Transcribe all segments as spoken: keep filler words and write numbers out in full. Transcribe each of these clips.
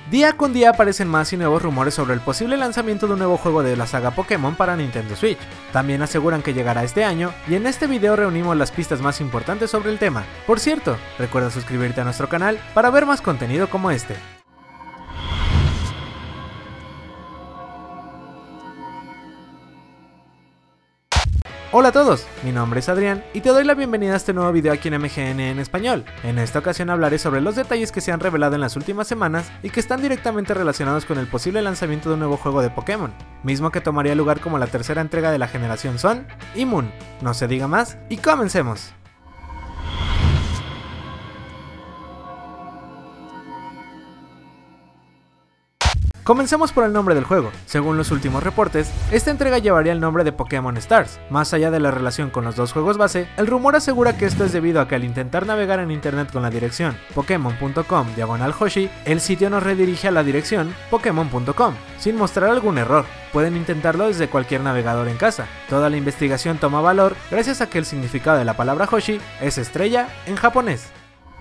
Día con día aparecen más y nuevos rumores sobre el posible lanzamiento de un nuevo juego de la saga Pokémon para Nintendo Switch. También aseguran que llegará este año, y en este video reunimos las pistas más importantes sobre el tema. Por cierto, recuerda suscribirte a nuestro canal para ver más contenido como este. Hola a todos, mi nombre es Adrián y te doy la bienvenida a este nuevo video aquí en M G N en español. En esta ocasión hablaré sobre los detalles que se han revelado en las últimas semanas y que están directamente relacionados con el posible lanzamiento de un nuevo juego de Pokémon, mismo que tomaría lugar como la tercera entrega de la generación Sun y Moon. No se diga más y comencemos. Comencemos por el nombre del juego. Según los últimos reportes, esta entrega llevaría el nombre de Pokémon Stars. Más allá de la relación con los dos juegos base, el rumor asegura que esto es debido a que al intentar navegar en internet con la dirección Pokémon punto com diagonal Hoshi, el sitio nos redirige a la dirección Pokémon punto com, sin mostrar algún error. Pueden intentarlo desde cualquier navegador en casa. Toda la investigación toma valor gracias a que el significado de la palabra Hoshi es estrella en japonés.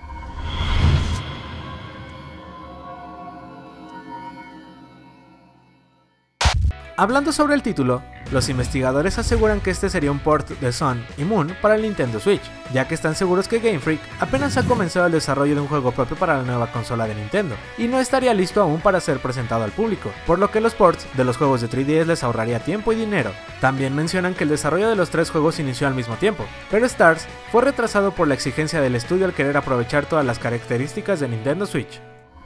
Hablando sobre el título, los investigadores aseguran que este sería un port de Sun y Moon para el Nintendo Switch, ya que están seguros que Game Freak apenas ha comenzado el desarrollo de un juego propio para la nueva consola de Nintendo, y no estaría listo aún para ser presentado al público, por lo que los ports de los juegos de tres D S les ahorraría tiempo y dinero. También mencionan que el desarrollo de los tres juegos inició al mismo tiempo, pero Stars fue retrasado por la exigencia del estudio al querer aprovechar todas las características de Nintendo Switch.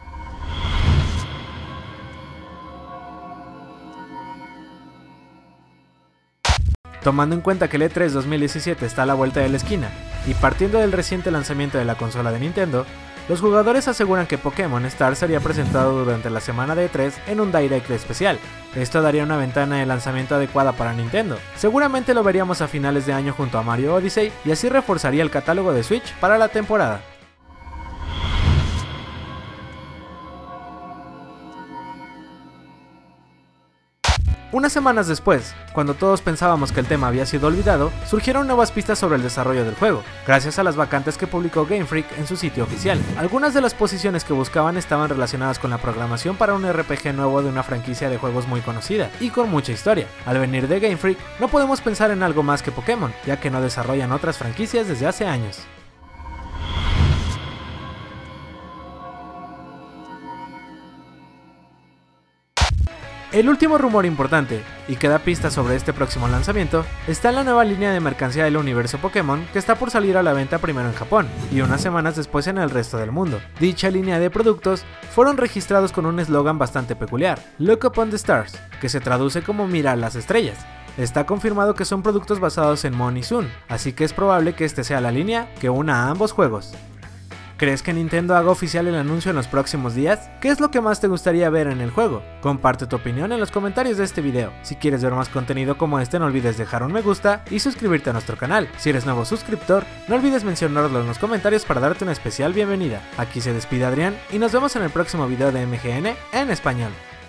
Tomando en cuenta que el E tres dos mil diecisiete está a la vuelta de la esquina, y partiendo del reciente lanzamiento de la consola de Nintendo, los jugadores aseguran que Pokémon Stars sería presentado durante la semana de E tres en un Direct especial. Esto daría una ventana de lanzamiento adecuada para Nintendo. Seguramente lo veríamos a finales de año junto a Mario Odyssey, y así reforzaría el catálogo de Switch para la temporada. Unas semanas después, cuando todos pensábamos que el tema había sido olvidado, surgieron nuevas pistas sobre el desarrollo del juego, gracias a las vacantes que publicó Game Freak en su sitio oficial. Algunas de las posiciones que buscaban estaban relacionadas con la programación para un R P G nuevo de una franquicia de juegos muy conocida y con mucha historia. Al venir de Game Freak, no podemos pensar en algo más que Pokémon, ya que no desarrollan otras franquicias desde hace años. El último rumor importante, y que da pistas sobre este próximo lanzamiento, está en la nueva línea de mercancía del universo Pokémon que está por salir a la venta primero en Japón, y unas semanas después en el resto del mundo. Dicha línea de productos fueron registrados con un eslogan bastante peculiar, Look Upon the Stars, que se traduce como Mira las estrellas. Está confirmado que son productos basados en Moon y Sun, así que es probable que este sea la línea que una a ambos juegos. ¿Crees que Nintendo haga oficial el anuncio en los próximos días? ¿Qué es lo que más te gustaría ver en el juego? Comparte tu opinión en los comentarios de este video. Si quieres ver más contenido como este, no olvides dejar un me gusta y suscribirte a nuestro canal. Si eres nuevo suscriptor, no olvides mencionarlo en los comentarios para darte una especial bienvenida. Aquí se despide Adrián y nos vemos en el próximo video de M G N en español.